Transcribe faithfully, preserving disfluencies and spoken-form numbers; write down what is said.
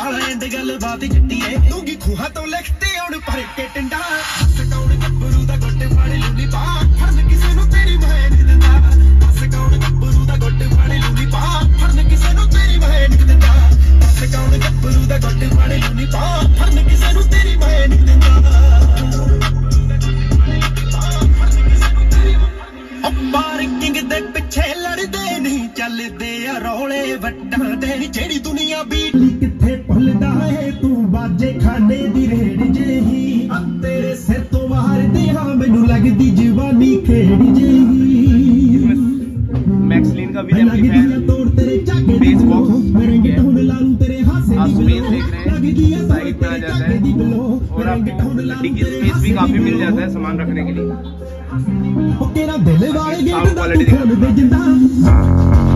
And गल बात चिट्टीए दूंगी खूहा तो लिखते और भर के टिंडा बस कौन गब्बरू दा गुੱਟ फड़ लूली पा फड़न किसे नु तेरी मैं नहीं दिंदा बस कौन गब्बरू दा गुੱਟ फड़ लूली पा फड़न किसे नु तेरी मैं नहीं दिंदा बस कौन गब्बरू दा गुੱਟ फड़ लूली पा फड़न किसे नु तेरी मैं नहीं दिंदा पार्किंग दे पिछे लड़दे नहीं चलदे आ रौले वट्टां दे जेड़ी दुनिया बीटी किथे भुलदा है तू बाजे खाने दी रेड़ जेही तेरे सिर तो बाहर दे हां मैनू लगदी जवानी खेड़ जेही मैक्सलिन का भी एम्पलीफायर तोड़ तेरे चाके बेस बॉक्स मेरे ढूंढ लाऊं तेरे हाथ से आप स्पेस देख रहे हैं साइड में आ जाता है और आपको गड्डी की स्पेस भी काफी मिल जाता है सामान रखने के लिए। तेरा दिल वाले गेट दा खोल दे जिंदा